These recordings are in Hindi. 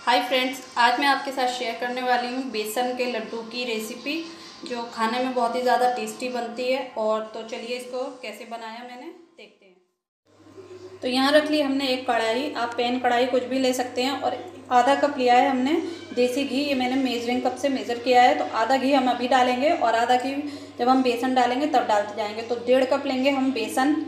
हाय फ्रेंड्स, आज मैं आपके साथ शेयर करने वाली हूँ बेसन के लड्डू की रेसिपी जो खाने में बहुत ही ज़्यादा टेस्टी बनती है। और तो चलिए इसको कैसे बनाया मैंने देखते हैं। तो यहाँ रख ली हमने एक कढ़ाई, आप पैन कढ़ाई कुछ भी ले सकते हैं। और आधा कप लिया है हमने देसी घी, ये मैंने मेजरिंग कप से मेज़र किया है। तो आधा घी हम अभी डालेंगे और आधा घी जब हम बेसन डालेंगे तब डालते जाएंगे। तो 1.5 कप लेंगे हम बेसन,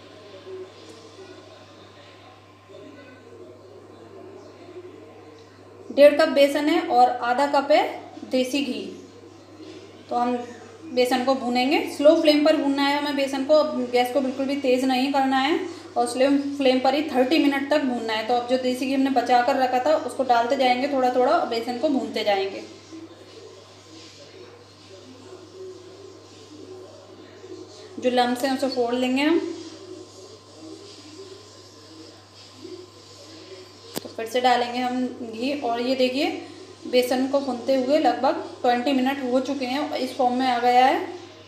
1.5 कप बेसन है और आधा कप है देसी घी। तो हम बेसन को भूनेंगे, स्लो फ्लेम पर भूनना है हमें बेसन को। अब गैस को बिल्कुल भी तेज़ नहीं करना है और स्लो फ्लेम पर ही 30 मिनट तक भूनना है। तो अब जो देसी घी हमने बचा कर रखा था उसको डालते जाएंगे थोड़ा थोड़ा और बेसन को भूनते जाएंगे। जो लम्स हैं उसे फोड़ लेंगे हम। तो फिर से डालेंगे हम घी और ये देखिए बेसन को भूनते हुए लगभग 20 मिनट हो चुके हैं और इस फॉर्म में आ गया है।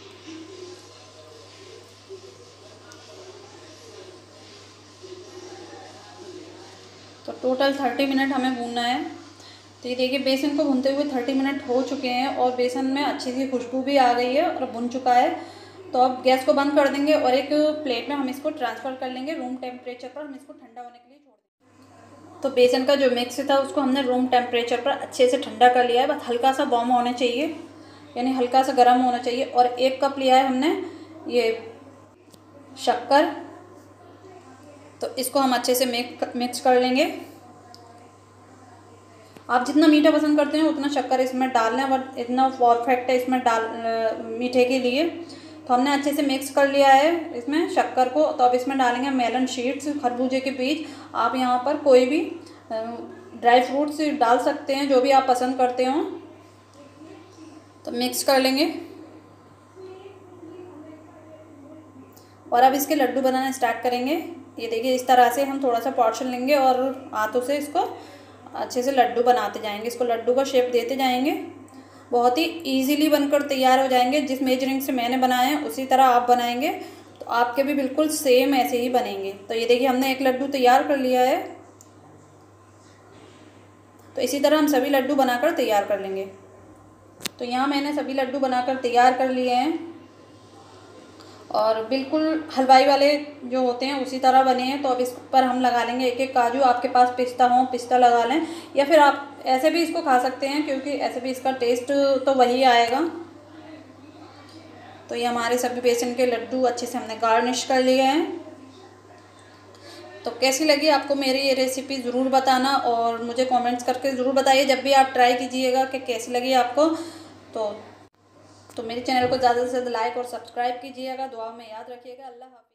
तो टोटल 30 मिनट हमें भूनना है। तो ये देखिए बेसन को भूनते हुए 30 मिनट हो चुके हैं और बेसन में अच्छी सी खुशबू भी आ गई है और भुन चुका है। तो अब गैस को बंद कर देंगे और एक प्लेट में हम इसको ट्रांसफ़र कर लेंगे। रूम टेम्परेचर पर हम इसको ठंडा होने के लिए छोड़ देंगे। तो बेसन का जो मिक्स था उसको हमने रूम टेम्परेचर पर अच्छे से ठंडा कर लिया है। बस हल्का सा वार्म होना चाहिए, यानी हल्का सा गर्म होना चाहिए। और 1 कप लिया है हमने ये शक्कर। तो इसको हम अच्छे से मिक्स कर लेंगे। आप जितना मीठा पसंद करते हैं उतना शक्कर इसमें डाल लें, और इतना परफेक्ट है इसमें मीठे के लिए। तो हमने अच्छे से मिक्स कर लिया है इसमें शक्कर को। तो अब इसमें डालेंगे मेलन शीड्स, खरबूजे के बीज। आप यहाँ पर कोई भी ड्राई फ्रूट्स डाल सकते हैं, जो भी आप पसंद करते हो। तो मिक्स कर लेंगे और अब इसके लड्डू बनाना स्टार्ट करेंगे। ये देखिए इस तरह से हम थोड़ा सा पोर्शन लेंगे और हाथों से इसको अच्छे से लड्डू बनाते जाएंगे। इसको लड्डू का शेप देते जाएंगे। बहुत ही इजीली बनकर तैयार हो जाएंगे। जिस मेजरिंग से मैंने बनाए हैं उसी तरह आप बनाएंगे तो आपके भी बिल्कुल सेम ऐसे ही बनेंगे। तो ये देखिए हमने एक लड्डू तैयार कर लिया है। तो इसी तरह हम सभी लड्डू बनाकर तैयार कर लेंगे। तो यहाँ मैंने सभी लड्डू बनाकर तैयार कर लिए हैं और बिल्कुल हलवाई वाले जो होते हैं उसी तरह बने हैं। तो अब इस पर हम लगा लेंगे एक एक काजू। आपके पास पिस्ता हो, पिस्ता लगा लें, या फिर आप ऐसे भी इसको खा सकते हैं क्योंकि ऐसे भी इसका टेस्ट तो वही आएगा। तो ये हमारे सभी बेसन के लड्डू अच्छे से हमने गार्निश कर लिए हैं। तो कैसी लगी आपको मेरी ये रेसिपी ज़रूर बताना और मुझे कमेंट्स करके ज़रूर बताइए जब भी आप ट्राई कीजिएगा कि कैसी लगी आपको। तो मेरे चैनल को ज़्यादा से ज़्यादा लाइक और सब्सक्राइब कीजिएगा। दुआ में याद रखिएगा। अल्लाह हाफ़िज़।